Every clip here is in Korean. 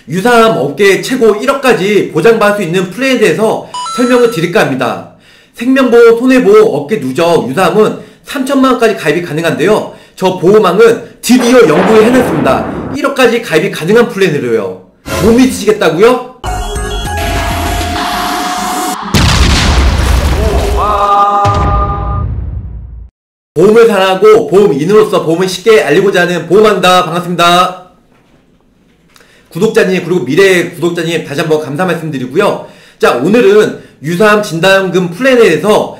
유사암 업계 최고 1억까지 보장받을 수 있는 플랜에 대해서 설명을 드릴까 합니다. 생명보험, 손해보험, 업계 누적, 유사암은 3천만원까지 가입이 가능한데요. 저 보험왕은 드디어 연구를 해냈습니다. 1억까지 가입이 가능한 플랜으로요. 못 믿으시겠다고요? 보험을 사랑하고 보험인으로서 보험을 쉽게 알리고자 하는 보험왕입니다. 반갑습니다. 구독자님 그리고 미래 구독자님 다시 한번 감사 말씀드리고요. 자, 오늘은 유사암 진단금 플랜에 대해서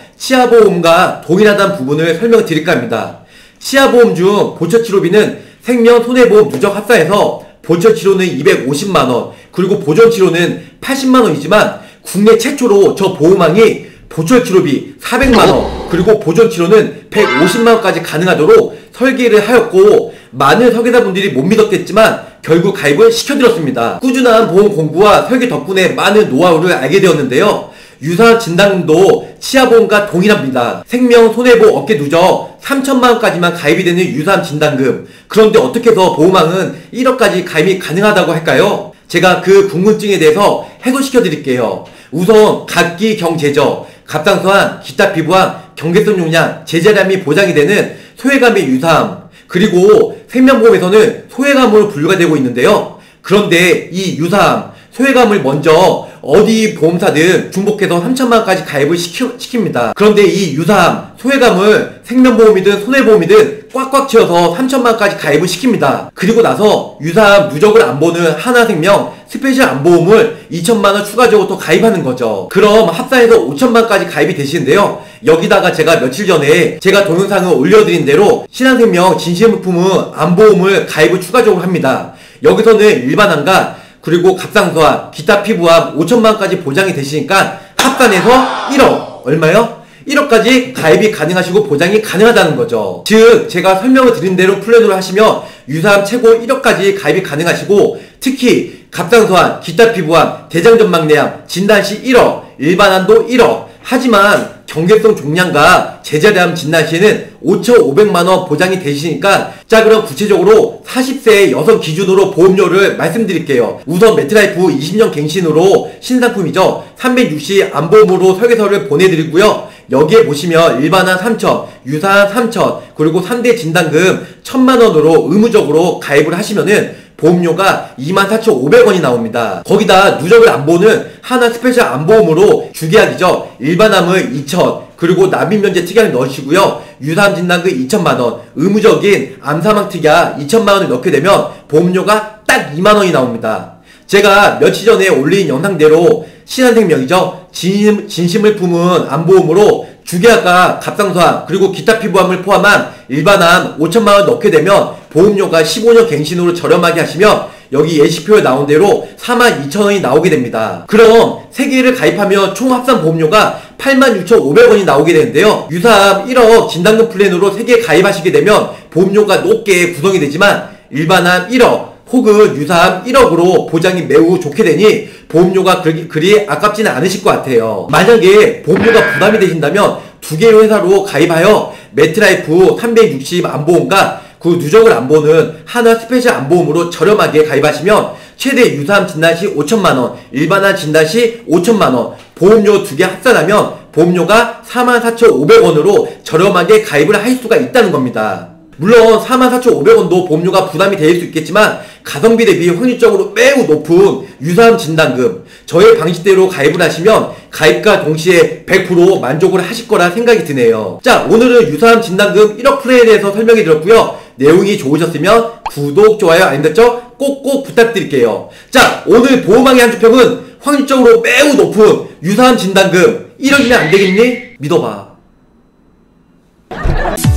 치아보험과 동일하다는 부분을 설명드릴까 합니다. 치아보험 중 보철치료비는 생명, 손해보험 누적 합산해서 보철치료는 250만원 그리고 보존치료는 80만원이지만 국내 최초로 저 보험왕이 보철치료비 400만원 그리고 보존치료는 150만원까지 가능하도록 설계를 하였고, 많은 설계사분들이 못 믿었겠지만 결국 가입을 시켜드렸습니다. 꾸준한 보험 공부와 설계 덕분에 많은 노하우를 알게 되었는데요. 유사암 진단금도 치아보험과 동일합니다. 생명, 손해보험, 업계 누적 3천만원까지만 가입이 되는 유사암 진단금. 그런데 어떻게 해서 보험왕은 1억까지 가입이 가능하다고 할까요? 제가 그 궁금증에 대해서 해소시켜 드릴게요. 우선 각기 경제적, 갑상선암, 기타 피부암, 경계성 용량, 제자량이 보장이 되는 소외감의 유사암, 그리고 생명보험에서는 소외감으로 분류가 되고 있는데요. 그런데 이 유사암, 소외감을 먼저 어디 보험사든 중복해서 3천만원까지 가입을 시킵니다. 그런데 이 유사암, 소외감을 생명보험이든 손해보험이든 꽉꽉 채워서 3천만원까지 가입을 시킵니다. 그리고 나서 유사암 누적을 안 보는 하나생명 스페셜 암보험을 2천만원 추가적으로 또 가입하는 거죠. 그럼 합산해서 5천만원까지 가입이 되시는데요. 여기다가 제가 며칠 전에 제가 동영상을 올려드린 대로 신한생명 진실물품은 암보험을 가입을 추가적으로 합니다. 여기서는 일반암과 그리고 갑상선암, 기타 피부암 5천만원까지 보장이 되시니까 합산해서 1억, 얼마요? 1억까지 가입이 가능하시고 보장이 가능하다는 거죠. 즉 제가 설명을 드린 대로 플랜으로 하시면 유사암 최고 1억까지 가입이 가능하시고, 특히 갑상선암, 기타 피부암, 대장전막내암 진단시 1억, 일반암도 1억, 하지만 경계성 종양과 제자리암 진단시에는 5,500만원 보장이 되시니까, 자 그럼 구체적으로 40세 여성 기준으로 보험료를 말씀드릴게요. 우선 매트라이프 20년 갱신으로 신상품이죠. 360 암보험으로 설계서를 보내드리고요. 여기에 보시면 일반암 3천, 유사암 3천, 그리고 3대 진단금 1,000만원으로 의무적으로 가입을 하시면은 보험료가 24,500원이 나옵니다. 거기다 누적을 안 보는 하나 스페셜 암보험으로 주계약이죠. 일반암을 2천, 그리고 납입면제 특약을 넣으시고요. 유사암 진단금 2천만원, 의무적인 암사망 특약 2천만원을 넣게 되면 보험료가 딱 2만원이 나옵니다. 제가 며칠 전에 올린 영상대로 신한생명이죠. 진심을 품은 암보험으로 주계약과 갑상선암 그리고 기타 피부암을 포함한 일반암 5천만원 넣게 되면 보험료가 15년 갱신으로 저렴하게 하시면 여기 예시표에 나온 대로 42,000원이 나오게 됩니다. 그럼 3개를 가입하면 총 합산 보험료가 86,500원이 나오게 되는데요. 유사암 1억 진단금 플랜으로 3개 가입하시게 되면 보험료가 높게 구성이 되지만 일반암 1억 혹은 유사암 1억으로 보장이 매우 좋게 되니 보험료가 그리 아깝지는 않으실 것 같아요. 만약에 보험료가 부담이 되신다면 2개의 회사로 가입하여 매트라이프 360 암보험과 그 누적을 안 보는 하나 스페셜 암보험으로 저렴하게 가입하시면 최대 유사암 진단시 5천만원, 일반암 진단시 5천만원, 보험료 2개 합산하면 보험료가 44,500원으로 저렴하게 가입을 할 수가 있다는 겁니다. 물론 44,500원도 보험료가 부담이 될 수 있겠지만 가성비 대비 확률적으로 매우 높은 유사암 진단금, 저의 방식대로 가입을 하시면 가입과 동시에 100% 만족을 하실 거라 생각이 드네요. 자, 오늘은 유사암 진단금 1억 플랜에 대해서 설명해 드렸고요. 내용이 좋으셨으면 구독, 좋아요, 알림 설정 꼭꼭 부탁드릴게요. 자, 오늘 보험왕의 한 주평은 확률적으로 매우 높은 유사암 진단금 1억이면 안 되겠니? 믿어봐.